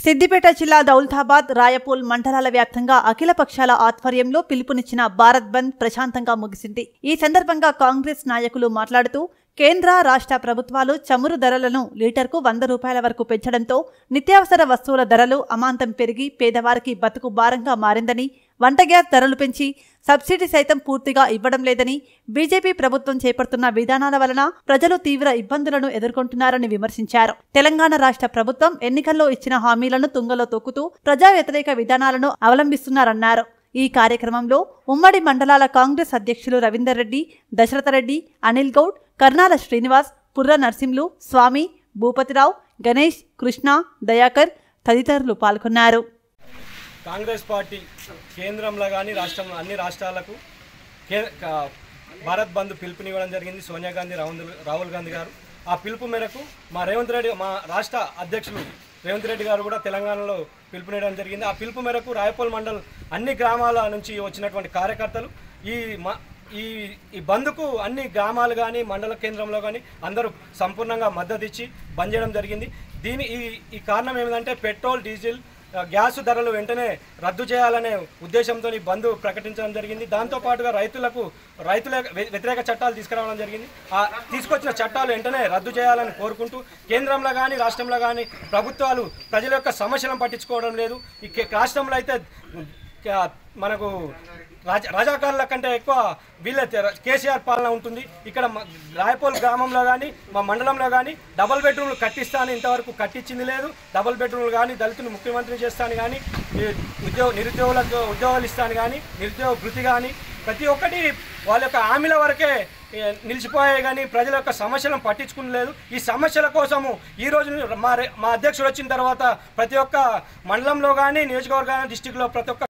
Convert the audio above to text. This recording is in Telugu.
సిద్దిపేట జిల్లా దౌలతాబాద్, రాయపూల్ మండలాల వ్యాప్తంగా అఖిల పక్షాల ఆధ్వర్యంలో పిలుపునిచ్చిన భారత్ బంద్ ప్రశాంతంగా ముగిసింది. ఈ సందర్భంగా కాంగ్రెస్ నాయకులు మాట్లాడుతూ కేంద్ర, రాష్ట్ర ప్రభుత్వాలు చమురు ధరలను లీటర్కు 100 రూపాయల వరకు పెంచడంతో నిత్యావసర వస్తువుల ధరలు అమాంతం పెరిగి పేదవారికి బతుకు భారంగా మారిందని, వంట గ్యాస్ ధరలు పెంచి సబ్సిడీ సైతం పూర్తిగా ఇవ్వడం లేదని, బీజేపీ ప్రభుత్వం చేపడుతున్న విధానాల వలన ప్రజలు తీవ్ర ఇబ్బందులను ఎదుర్కొంటున్నారని విమర్శించారు. తెలంగాణ రాష్ట్ర ప్రభుత్వం ఎన్నికల్లో ఇచ్చిన హామీలను తుంగలో తొక్కుతూ ప్రజా వ్యతిరేక విధానాలను అవలంబిస్తున్నారన్నారు. ఈ కార్యక్రమంలో ఉమ్మడి మండలాల కాంగ్రెస్ అధ్యక్షులు రవీందర్ రెడ్డి, దశరథ రెడ్డి, అనిల్ గౌడ్, కర్నాల శ్రీనివాస్, పుర్ర నర్సింలు, స్వామి, భూపతిరావు, గణేష్, కృష్ణ, దయాకర్ తదితరులు పాల్గొన్నారు. కాంగ్రెస్ పార్టీ కేంద్రంలో కానీ రాష్ట్రంలో అన్ని రాష్ట్రాలకు భారత్ బంద్ పిలుపునివ్వడం జరిగింది. సోనియా గాంధీ, రాహుల్ గాంధీ గారు ఆ పిలుపు మేరకు మా రాష్ట్ర అధ్యక్షులు రేవంత్ రెడ్డి గారు కూడా తెలంగాణలో పిలుపునివ్వడం జరిగింది. ఆ పిలుపు మేరకు రాయపూల్ మండల్ అన్ని గ్రామాల నుంచి వచ్చినటువంటి కార్యకర్తలు ఈ బంద్కు అన్ని గ్రామాలు కానీ మండల కేంద్రంలో కానీ అందరూ సంపూర్ణంగా మద్దతు ఇచ్చి బంద్ చేయడం జరిగింది. ఈ కారణం ఏమిటంటే పెట్రోల్, డీజిల్, గ్యాస్ ధరలు వెంటనే రద్దు చేయాలనే ఉద్దేశంతో ఈ బంద్ ప్రకటించడం జరిగింది. దాంతోపాటుగా రైతుల వ్యతిరేక చట్టాలు తీసుకురావడం జరిగింది. తీసుకొచ్చిన చట్టాలు వెంటనే రద్దు చేయాలని కోరుకుంటూ కేంద్రంలో కానీ రాష్ట్రంలో కానీ ప్రభుత్వాలు ప్రజల యొక్క సమస్యలను పట్టించుకోవడం లేదు. ఈ రాష్ట్రంలో అయితే మనకు రాజాకారుల కంటే ఎక్కువ వీళ్ళ కేసీఆర్ పాలన ఉంటుంది. ఇక్కడ రాయపూల్ గ్రామంలో కానీ మా మండలంలో కానీ డబుల్ బెడ్రూమ్లు కట్టిస్తాను ఇంతవరకు కట్టించింది లేదు. డబుల్ బెడ్రూమ్లు కానీ దళితులు ముఖ్యమంత్రి చేస్తాను కానీ నిరుద్యోగులకు ఉద్యోగాలు ఇస్తాను కానీ నిరుద్యోగ భృతి కానీ ప్రతి ఒక్కటి వాళ్ళ యొక్క హామీల వరకే నిలిచిపోయాయి కానీ ప్రజల యొక్క సమస్యలను పట్టించుకునలేదు. ఈ సమస్యల కోసము ఈరోజు మా అధ్యక్షుడు వచ్చిన తర్వాత ప్రతి ఒక్క మండలంలో కానీ నియోజకవర్గ డిస్టిక్లో ప్రతి ఒక్క